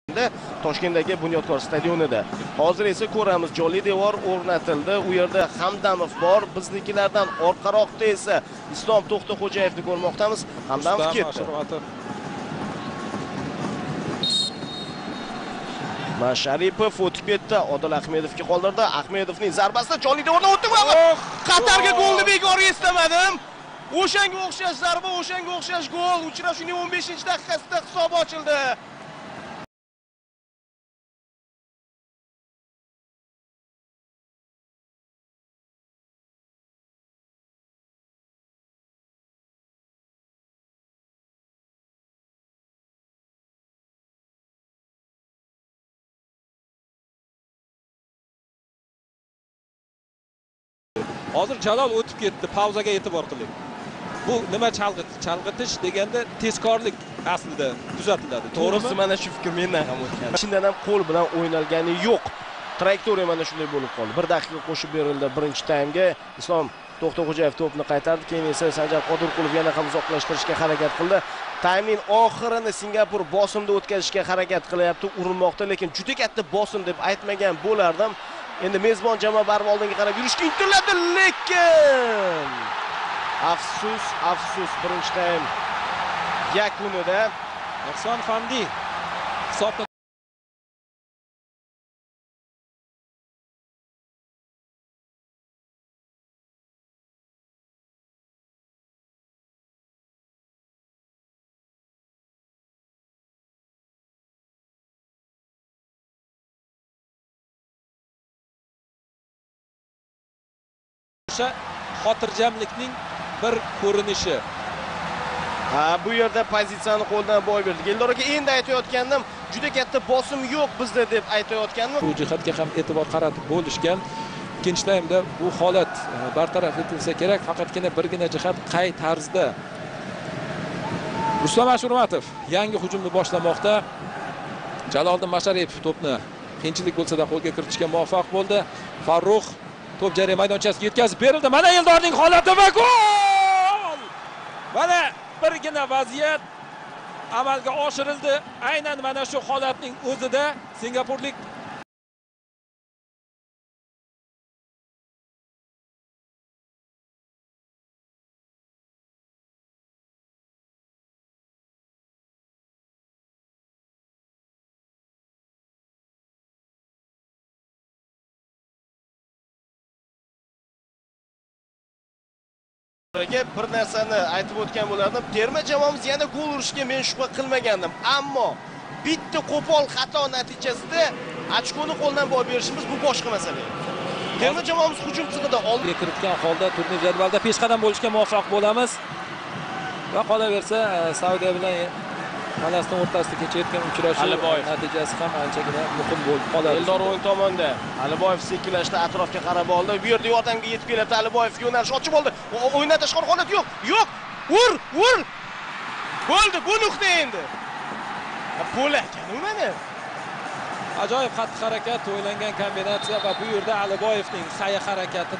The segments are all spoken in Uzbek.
Toshkentdagi Bunyodkor stadionida. Hozir esa ko'ramiz, jonli devor o'rnatildi. U yerda Hamdamov bor. Biznikilardan orqaroqda esa Islom To'xtaxo'jayevni ko'rmoqdamiz. Hamdamov ketdi. Masharipov o'tib ketdi. Odil Ahmedovga qoldirdi. Ahmedovning zarbasi jonli devordan o'tdi. Qatarga golni bekor istamadim. O'shanga o'xshash zarba, o'shanga o'xshash gol. Uchrashuvning 15-daqiqasida hisob ochildi. Hozir Jalol o'tib ketdi, pauzaga e'tibor qiling. Bu nima chalg'itish deganda tezkorlik aslida kuzatiladi. To'g'risi mana shu fikr mendan ham o'tgan. Chindan ham qo'l bilan o'ynalgani yo'q. Trayektoriya mana shunday bo'lib qoldi. 1 daqiqa qo'shib berildi birinchi taymga. Islom To'xtaxo'jayev to'pni qaytardi, keyin esa Sanjar Qodirqulov yana ham uzoqlashtirishga harakat qildi. Taymning oxirini Singapur bosimda o'tkazishga harakat qilyapti, urinmoqda, lekin juda katta bosim deb aytmagan bo'lardim. Endi mezbon jamoa barib oldinga qarab yurishga intiladi, lekin afsus birinchi taym yakunida Ehson Fandi hisobni xotirjamlikning bir ko'rinishi. Bu yerda pozitsiyani qo'ldan boy berdi. Eldor aka, endi aytayotgandim, juda katta bosim yo'q bizda deb aytayotgandim. Bu jihatga ham e'tibor qaratib bo'lishgan. Ikkinchi taymda bu holat bartaraf etilsa kerak, faqatgina birgina jihat qay tarzda. Ruslan Ashurmatov yangi hujumni boshlamoqda. Jaloliddin Masharipov to'pni qiyinchilik bo'lsa-da qo'lga kiritishga muvaffaq bo'ldi. Farruh to'p jarima maydonchasiga yetkazib berildi. Mana Eldorning holati va gol! Mana birgina vaziyat amalga oshirildi. Aynan mana shu holatning o'zida Singapurlik bir narsani aytib o'tgan bo'lardim. Terma jamoamiz yana gol urishga men shubha qilmagandim. Ammo bitta qo'pol xato natijasida ochkoni qo'ldan boy berishimiz bu boshqa masala. Terma jamoamiz hujum chizig'ida oldiga kiritgan holda turnir jadvalida peshqadam bo'lishga muvaffaq bo'lamiz. Va qolaversa Saudiya bilan Falastin o'rtasida kechayotgan uchrashuv natijasi ham anchagina muhim bo'lib qoladi. Eldor o'ng tomonda. Aliboyev sekinlashda atrofga qarab oldi. Bu yerda yordamga yetib keladi. Aliboyev yo'nalish ochib oldi. O'ynada tashqari holat yo'q. Yo'q. Ur! Bo'ldi, bu nuqta endi. Bo'lakan u mana. Ajoyib xatti-harakat, o'ylangan kombinatsiya va bu yerda Aliboyevning xatti-harakati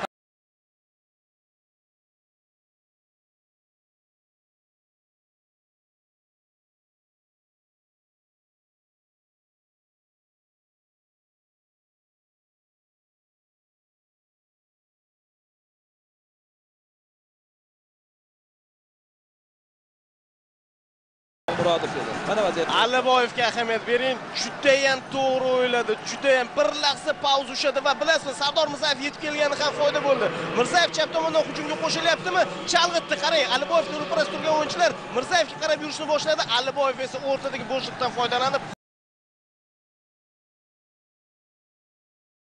Murodov edi. Mana vaziyat. Aliboyevga ahamiyat bering. Juda ham to'g'ri o'yladi. Juda ham bir lahza pauza ushadi va bilasizmi, Sardor Mirzayev yetib kelgani ham foyda bo'ldi. Mirzayev chap tomondan hujumga qo'shilyaptimi? Chalg'itdi. Qarang, Aliboyevga ro'paras turgan o'yinchilar Mirzayevga qarab yurishni boshladi. Aliboyev esa o'rtadagi bo'shliqdan foydalanib